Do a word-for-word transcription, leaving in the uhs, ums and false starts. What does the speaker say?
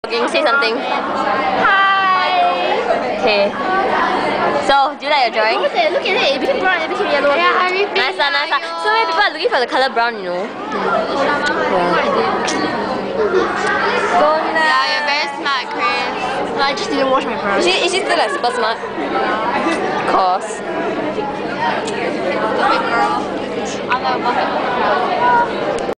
Say something. Hi! Okay. So, do you like your drawing? Look at it, look at it, it became brown, it became yellow. Yeah, I repeat. Nice, nice. So many people are looking for the color brown, you know. Yeah. So nice. Yeah, you're very smart, Chris. No, I just didn't wash my brows. Is she, is she still like super smart? Of course. Stupid girl. I'm not